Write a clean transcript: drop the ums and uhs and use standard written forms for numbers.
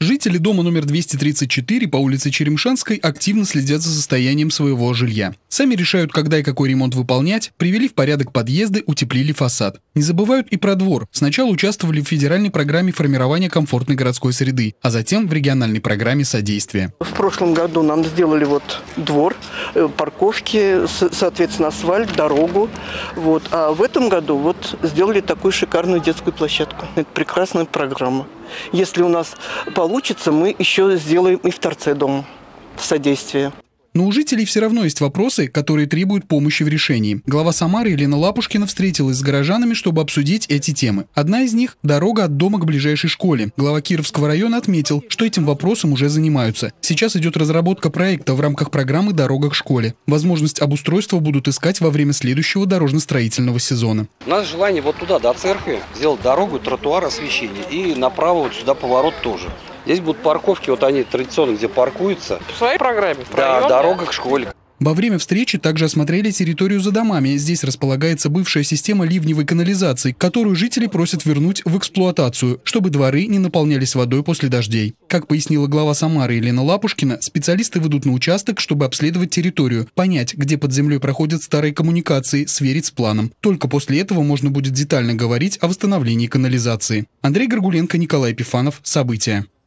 Жители дома номер 234 по улице Черемшанской активно следят за состоянием своего жилья. Сами решают, когда и какой ремонт выполнять, привели в порядок подъезды, утеплили фасад. Не забывают и про двор. Сначала участвовали в федеральной программе формирования комфортной городской среды, а затем в региональной программе содействия. В прошлом году нам сделали двор, парковки, соответственно, асфальт, дорогу. А в этом году сделали такую шикарную детскую площадку. Это прекрасная программа. Если у нас получится, мы еще сделаем и в торце дома содействие. Но у жителей все равно есть вопросы, которые требуют помощи в решении. Глава Самары Елена Лапушкина встретилась с горожанами, чтобы обсудить эти темы. Одна из них – дорога от дома к ближайшей школе. Глава Кировского района отметил, что этим вопросом уже занимаются. Сейчас идет разработка проекта в рамках программы «Дорога к школе». Возможность обустройства будут искать во время следующего дорожно-строительного сезона. У нас желание туда, до церкви, сделать дорогу, тротуар, освещение. И направо сюда поворот тоже. Здесь будут парковки, они традиционно, где паркуются. В своей программе? Да, дорога к школе. Во время встречи также осмотрели территорию за домами. Здесь располагается бывшая система ливневой канализации, которую жители просят вернуть в эксплуатацию, чтобы дворы не наполнялись водой после дождей. Как пояснила глава Самары Елена Лапушкина, специалисты выйдут на участок, чтобы обследовать территорию, понять, где под землей проходят старые коммуникации, сверить с планом. Только после этого можно будет детально говорить о восстановлении канализации. Андрей Горгуленко, Николай Епифанов. События.